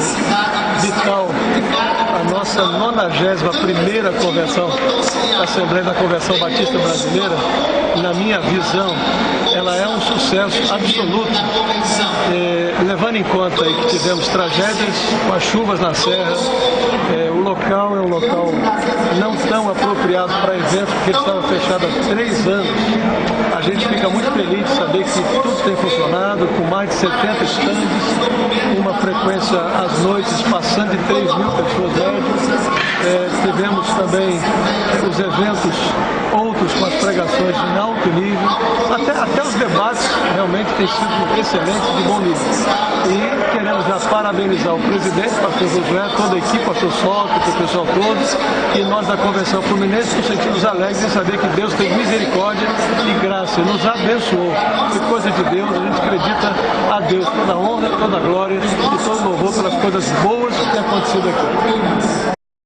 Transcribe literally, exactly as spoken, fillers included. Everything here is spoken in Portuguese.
vital. A nossa nonagésima primeira convenção, a Assembleia da Convenção Batista Brasileira, na minha visão, ela é um sucesso absoluto, eh, levando em conta aí que tivemos tragédias com as chuvas na serra. Eh, o local é um local não tão apropriado para evento, porque ele estava fechado há três anos. A gente fica muito feliz de saber que tudo tem funcionado, com mais de setenta estandes, uma frequência às noites passando de três mil pessoas médias. É, tivemos também os eventos, outros com as pregações em alto nível, até, até os debates realmente têm sido excelentes, de bom nível. E queremos já parabenizar o presidente, pastor Josué, toda a equipe, pastor Sócrates, o pessoal todo, e nós da Convenção Fluminense nos sentimos alegres em saber que Deus tem misericórdia e graça, nos abençoou. Que coisa de Deus, a gente acredita a Deus toda a honra, toda a glória e todo o louvor pelas coisas boas que têm acontecido aqui.